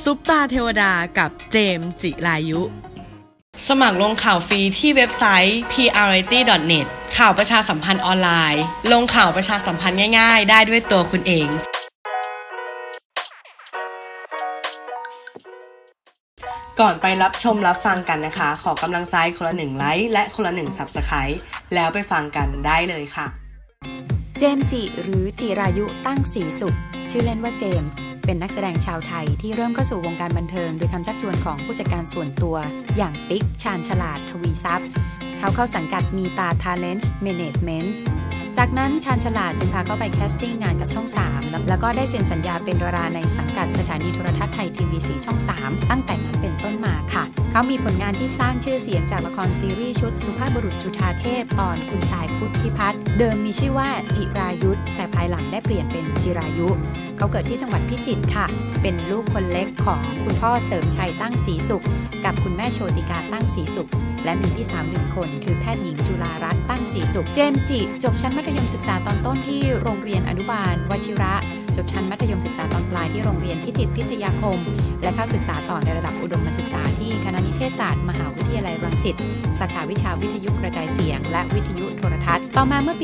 ซุปตาเทวดากับเจมส์จิรายุสมัครลงข่าวฟรีที่เว็บไซต์ prreality.net ข่าวประชาสัมพันธ์ออนไลน์ลงข่าวประชาสัมพันธ์ง่ายๆได้ด้วยตัวคุณเองก่อนไปรับชมรับฟังกันนะคะขอกำลังใจคนละ1ไลค์และคนละ1 Subscribe แล้วไปฟังกันได้เลยค่ะเจมส์จิหรือจิรายุตั้งศรีสุขชื่อเล่นว่าเจมส์เป็นนักแสดงชาวไทยที่เริ่มเข้าสู่วงการบันเทิงโดยคำชักชวนของผู้จัดการส่วนตัวอย่างปิ๊กชาญฉลาดทวีทรัพย์เขาเข้าสังกัดมีตา Talent Management จากนั้นชาญฉลาดจึงพาเข้าไปแคสติ้งงานกับช่อง 3 แล้วก็ได้เซ็นสัญญาเป็นดาราในสังกัดสถานีโทรทัศน์ไทยทีวี4ช่อง 3 ตั้งแต่นั้นเป็นต้นมาค่ะเขามีผลงานที่สร้างชื่อเสียงจากละครซีรีส์ชุดสุภาพบุรุษจุฑาเทพตอนคุณชายพุทธิพัฒน์เดิมมีชื่อว่าจิรายุทธแต่ภายหลังได้เปลี่ยนเป็นจิรายุเขาเกิดที่จังหวัดพิจิตรค่ะเป็นลูกคนเล็กของคุณพ่อเสริมชัยตั้งศรีสุขกับคุณแม่โชติกาตั้งศรีสุขและมีพี่สาว1คนคือแพทย์หญิงจุฬารัตน์ตั้งศรีสุขเจมส์จิจบชั้นมัธยมศึกษาตอนต้นที่โรงเรียนอนุบาลวชิระจบชั้นมัธยมศึกษาตอนปลายที่โรงเรียนพิจิตรพิทยาคมและเข้าศึกษาต่อในระดับอุดมศึกษาที่คณะนิเทศศาสตร์มหาวิทยาลัยรังสิตสาขาวิชาวิทยุกระจายเสียงและวิทยุโทรทัศน์ต่อมาเมื่อปี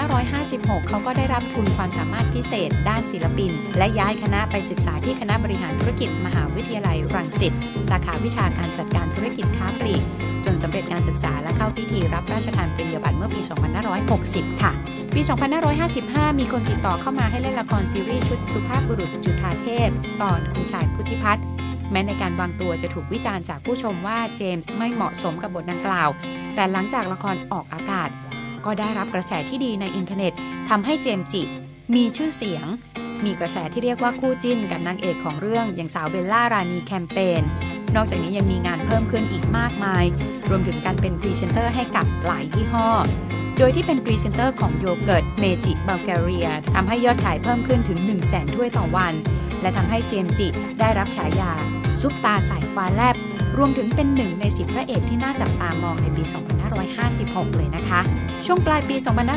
2556 เขาก็ได้รับทุนความสามารถพิเศษด้านศิลปินและย้ายคณะไปศึกษาที่คณะบริหารธุรกิจมหาวิทยาลัยรังสิตสาขาวิชาการจัดการธุรกิจค้าปลีกจนสำเร็จการศึกษาและเข้าพิธีรับราชทานปริญญาบัตรเมื่อปี 2560 ค่ะปี 2555 มีคนติดต่อเข้ามาให้เล่นละครซีรีส์ชุดสุภาพบุรุษจุฑาเทพตอนคุณชายพุทธิพัฒน์แม้ในการวางตัวจะถูกวิจารณ์จากผู้ชมว่าเจมส์ไม่เหมาะสมกับบทดังกล่าวแต่หลังจากละครออกอากาศก็ได้รับกระแสที่ดีในอินเทอร์เน็ตทำให้เจมส์จิมีชื่อเสียงมีกระแสที่เรียกว่าคู่จิ้นกับนางเอกของเรื่องอย่างสาวเบลล่ารานีแคมเปญนอกจากนี้ยังมีงานเพิ่มขึ้นอีกมากมายรวมถึงการเป็นพรีเซนเตอร์ให้กับหลายยี่ห้อโดยที่เป็นพรีเซนเตอร์ของโยเกิร์ตเมจิบัลแกเรียทำให้ยอดขายเพิ่มขึ้นถึง 100,000 ถ้วยต่อวันและทำให้เจมส์จิได้รับฉายาซุปตาสายฟ้าแลบรวมถึงเป็น1ใน10พระเอกที่น่าจับตามองในปี 2556 เลยนะคะช่วงปลายปี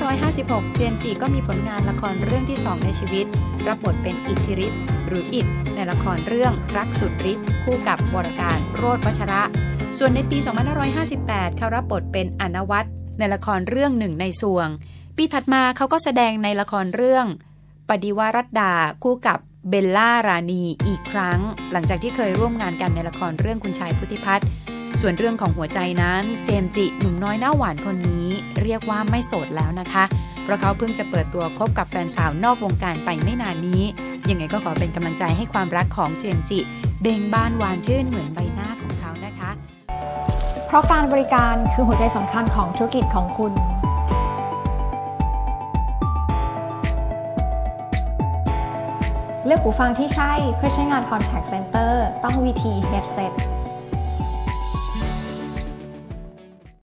2556 เจมส์จิก็มีผลงานละครเรื่องที่ 2 ในชีวิตรับบทเป็นอิทธิฤทธิ์หรืออิฐในละครเรื่องรักสุดฤทธิ์คู่กับวรการโรจน์วัชระส่วนในปี 2558 เขารับบทเป็นอนวัตรในละครเรื่องหนึ่งในสวงปีถัดมาเขาก็แสดงในละครเรื่องปฏิวรัตดาคู่กับเบลล่ารานีอีกครั้งหลังจากที่เคยร่วมงานกันในละครเรื่องคุณชายพุทธิพัฒน์ส่วนเรื่องของหัวใจนั้นเจมส์จิหนุ่มน้อยหน้าหวานคนนี้เรียกว่าไม่โสดแล้วนะคะเพราะเขาเพิ่งจะเปิดตัวคบกับแฟนสาวนอกวงการไปไม่นานนี้ยังไงก็ขอเป็นกำลังใจให้ความรักของเจมส์จิเบ่งบานหวานชื่นเหมือนใบหน้าของเขานะคะเพราะการบริการคือหัวใจสำคัญของธุรกิจของคุณเลือกหูฟังที่ใช่เพื่อใช้งาน Contact Center ต้อง VT Headset